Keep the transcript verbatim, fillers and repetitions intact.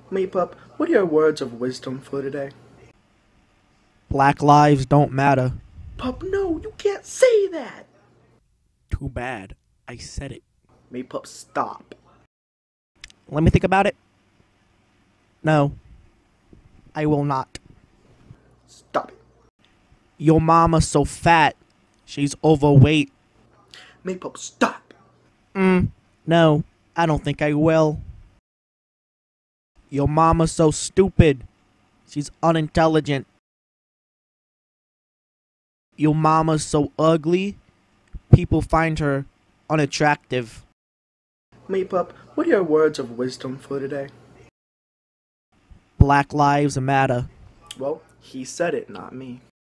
Maypup, what are your words of wisdom for today? Black lives don't matter. Pup, no, you can't say that! Too bad. I said it. Maypup, stop. Let me think about it. No. I will not. Stop it. Your mama's so fat. She's overweight. Maypup, stop. Mm, no. I don't think I will. Your mama's so stupid. She's unintelligent. Your mama's so ugly. People find her unattractive. Maypup, what are your words of wisdom for today? Black lives matter. Well, he said it, not me.